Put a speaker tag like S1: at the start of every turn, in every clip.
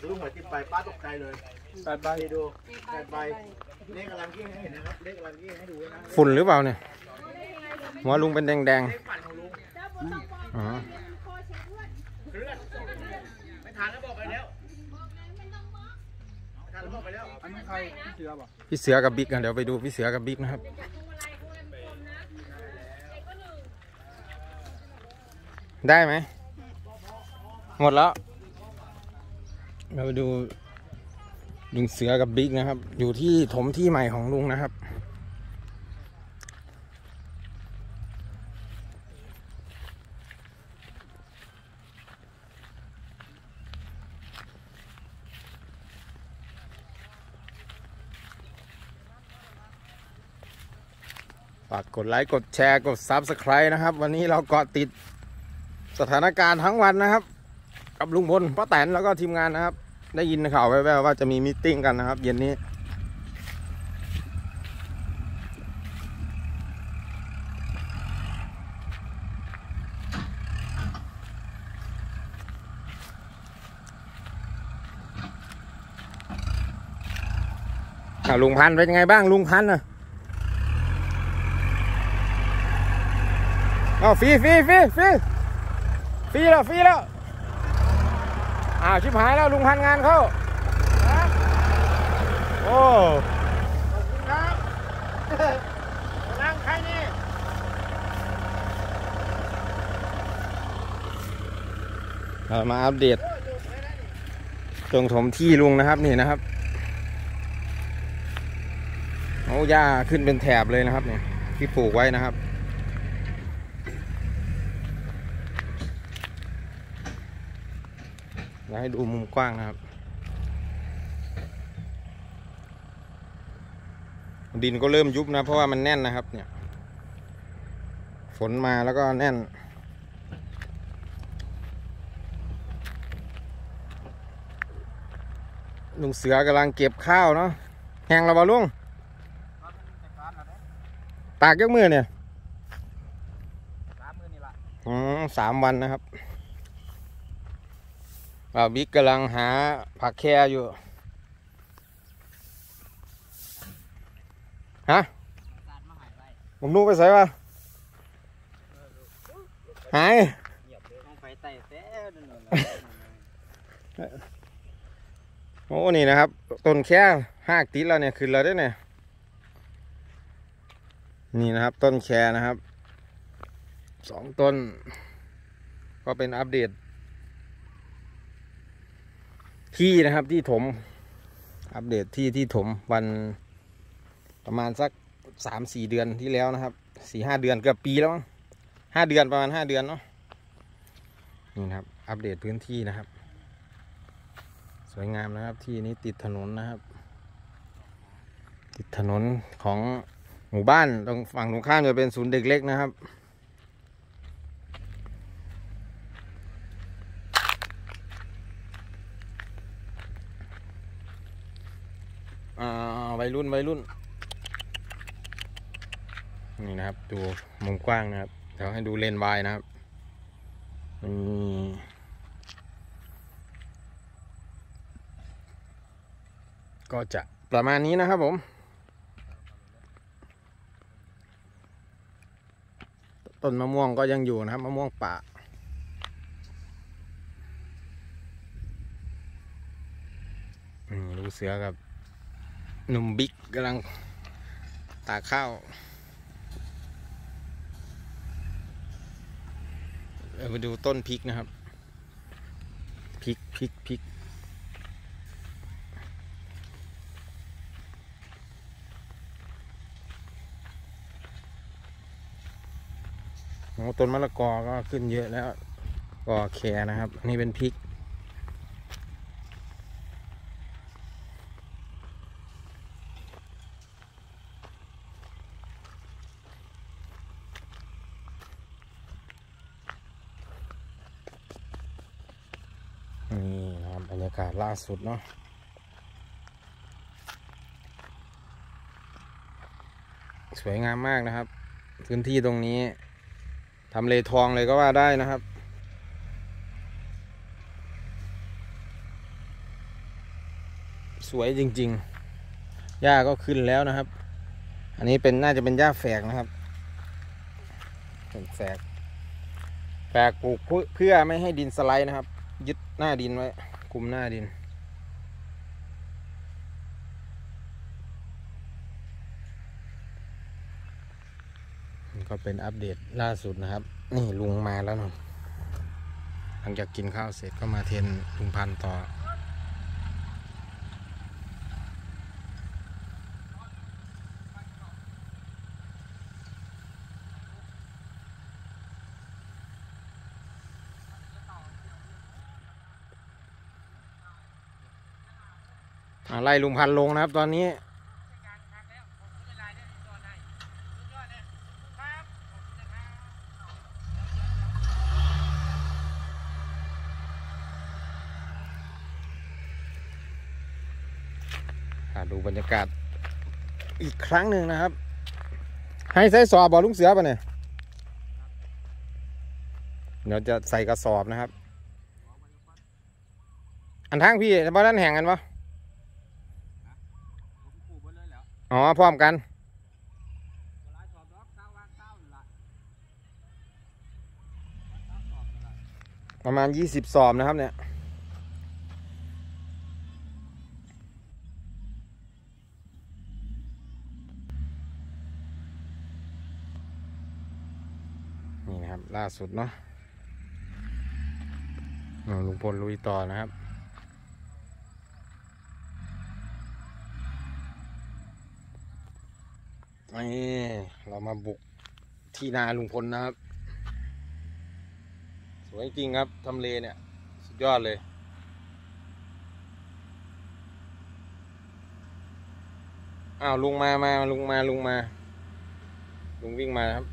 S1: ลุงหัวจิ้มไปป้าตกใจเลย8 ใบดู8 ใบเลขกำลังกิ้งให้เห็นนะครับเลขกำลังกิ้งให้ดูนะ
S2: ฝุ่นหรือเปล่าเนี่ยหัวลุงเป็นแดงอ๋อ
S1: ไม่ทานแล้วบอกไปแล้วทานแล้วบอกไปแล้วอันนี้ใครพี่เสือบอก
S2: พี่เสือกับบิ๊กกันเดี๋ยวไปดูพี่เสือกับบิ๊กนะครับได้ไหมหมดแล้วเราไปดูลุงเสือกับบิ๊กนะครับอยู่ที่ถมที่ใหม่ของลุงนะครับฝากกดไลค์กดแชร์กด Subscribe นะครับวันนี้เราเกาะติดสถานการณ์ทั้งวันนะครับกับลุงพลป้าแตนแล้วก็ทีมงานนะครับได้ยินข่าวแว่วๆว่าจะมีมีตติ้งกันนะครับเย็นนี้ลุงพันธุ์เป็นยังไงบ้างลุงพันธุ์น่ะฟรีแล้วชิบหายแล้วลุงพันงานเข้าโอ้
S1: ขอบคุณครับนั่งใครนี่
S2: มาอัปเดตตรงถมที่ลุงนะครับนี่นะครับเอาหญ้าขึ้นเป็นแถบเลยนะครับเนี่ยที่ปลูกไว้นะครับให้ดูมุมกว้างนะครับดินก็เริ่มยุบนะเพราะว่ามันแน่นนะครับเนี่ยฝนมาแล้วก็แน่นลุงเสือกำลังเก็บข้าวเนาะแห้งแล้วบ่ลุงตากยกมือเนี่ย3 วันนะครับบิ๊กกำลังหาผักแคอยู่ฮะผมนู้ไปใส่ป่ะหายโอ้นี่นะครับต้นแค่หักติดแล้วเนี่ยขึ้นแล้วได้เนี่ยนี่นะครับต้นแคนะครับ2 ต้นก็เป็นอัปเดตที่นะครับที่ถมอัปเดตที่ถมวันประมาณสัก3-4 เดือนที่แล้วนะครับ4-5 เดือนเกือบปีแล้ว5 เดือนประมาณ5 เดือนเนาะนี่นะครับอัปเดตพื้นที่นะครับสวยงามนะครับที่นี้ติดถนนนะครับติดถนนของหมู่บ้านตรงฝั่งตรงข้ามจะเป็นศูนย์เด็กเล็กนะครับวัยรุ่นนี่นะครับดูมุมกว้างนะครับเดี๋ยวให้ดูเลนวายนะครับก็จะประมาณนี้นะครับผมต้นมะม่วงก็ยังอยู่นะครับมะม่วงป่าดูเสือกับหนุ่มบิ๊กกำลังตากข้าวมาดูต้นพริกนะครับพริกต้นมะละกอก็ขึ้นเยอะแล้วก็แคนะครับนี่เป็นพริกนี่นะครับบรรยากาศล่าสุดเนาะสวยงามมากนะครับพื้นที่ตรงนี้ทำเลทองเลยก็ว่าได้นะครับสวยจริงๆหญ้าก็ขึ้นแล้วนะครับอันนี้เป็นน่าจะเป็นหญ้าแฝกนะครับเป็นแฝกปลูกเพื่อไม่ให้ดินสไลด์นะครับยึดหน้าดินไว้คุมหน้าดินก็เป็นอัปเดตล่าสุดนะครับนี่ลุงมาแล้วนะหลังจากกินข้าวเสร็จก็มาเทรนลุงพันธุ์ต่อไล่ลุงพันธุ์ลงนะครับตอนนี้ดูบรรยากาศอีกครั้งหนึ่งนะครับให้ใส่สอบบ่ลุงเสือป่ะเนี่ยเดี๋ยวจะใส่กระสอบนะครับอันทั้งพี่บ้านนั้นแห่งกันปะอ๋อพร้อมกันประมาณ20 สอบนะครับเนี่ยนี่นะครับล่าสุดเนาะลุงพลลุยต่อนะครับนี่เรามาบุกที่นาลุงพลนะครับสวยจริงครับทำเลเนี่ยสุดยอดเลยอ้าวลุงมาลุงวิ่งมาครับ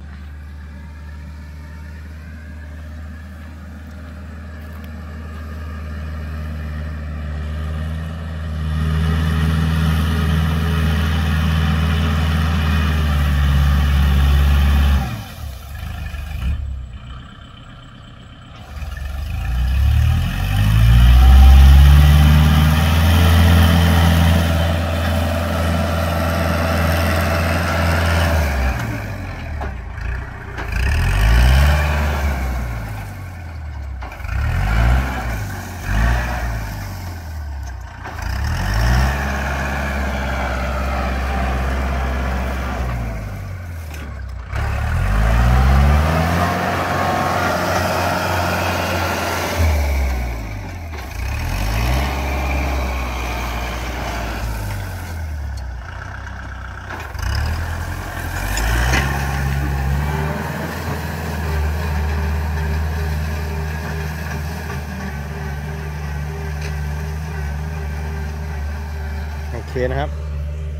S2: โอเคนะครับ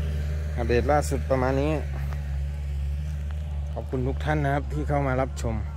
S2: อัปเดตล่าสุดประมาณนี้ขอบคุณทุกท่านนะครับที่เข้ามารับชม